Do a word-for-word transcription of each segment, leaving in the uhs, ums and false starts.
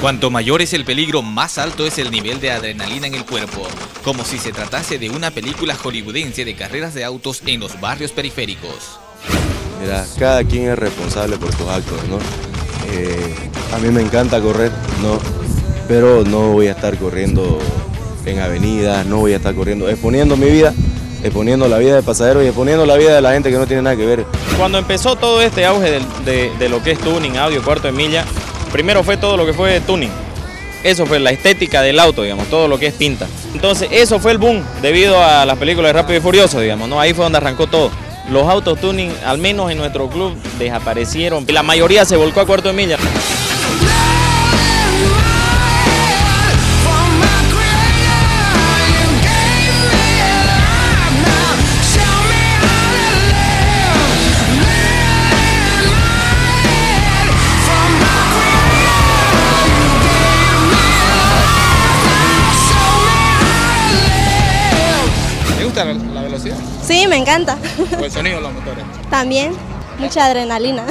Cuanto mayor es el peligro, más alto es el nivel de adrenalina en el cuerpo, como si se tratase de una película hollywoodense de carreras de autos en los barrios periféricos. Mira, cada quien es responsable por sus actos, ¿no? Eh, a mí me encanta correr, ¿no? Pero no voy a estar corriendo en avenidas, no voy a estar corriendo, exponiendo mi vida, exponiendo la vida de pasajeros y exponiendo la vida de la gente que no tiene nada que ver. Cuando empezó todo este auge de, de, de lo que es tuning, audio, cuarto de milla, primero fue todo lo que fue tuning. Eso fue la estética del auto, digamos, todo lo que es pinta. Entonces eso fue el boom debido a las películas de Rápido y Furioso, digamos, ¿no? Ahí fue donde arrancó todo. Los autos tuning, al menos en nuestro club, desaparecieron. La mayoría se volcó a cuarto de milla. ¿Te gusta la velocidad? Sí, me encanta. ¿O el sonido de los motores? También, mucha adrenalina.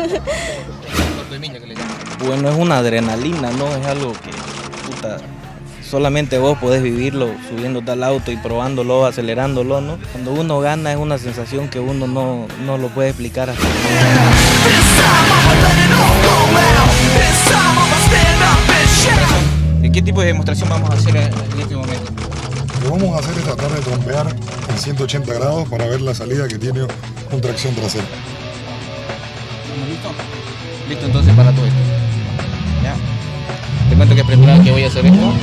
Bueno, es una adrenalina, ¿no? Es algo que, puta, solamente vos podés vivirlo subiéndote al auto y probándolo, acelerándolo, ¿no? Cuando uno gana es una sensación que uno no, no lo puede explicar así. ¿Y qué tipo de demostración vamos a hacer en este momento? Lo que vamos a hacer es tratar de trompear en ciento ochenta grados para ver la salida que tiene un tracción trasera. ¿Estamos listos? Listo entonces para todo esto. ¿Ya? Te cuento que es primera vez que voy a hacer esto.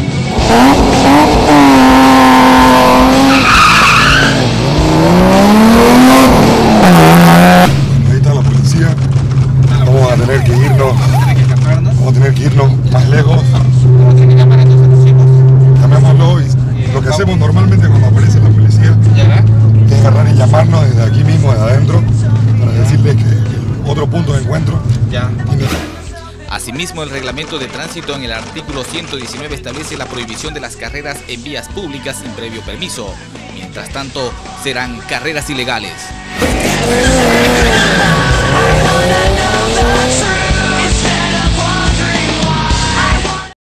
Ahí está la policía. Vamos a tener que irnos, vamos a tener que irnos más lejos. Llamémoslo y lo que hacemos normalmente cuando aparece la policía es agarrar y llamarnos desde aquí mismo, desde adentro, para decirles que el otro punto de encuentro ya. Tiene... Asimismo, el reglamento de tránsito en el artículo ciento diecinueve establece la prohibición de las carreras en vías públicas sin previo permiso. Mientras tanto, serán carreras ilegales.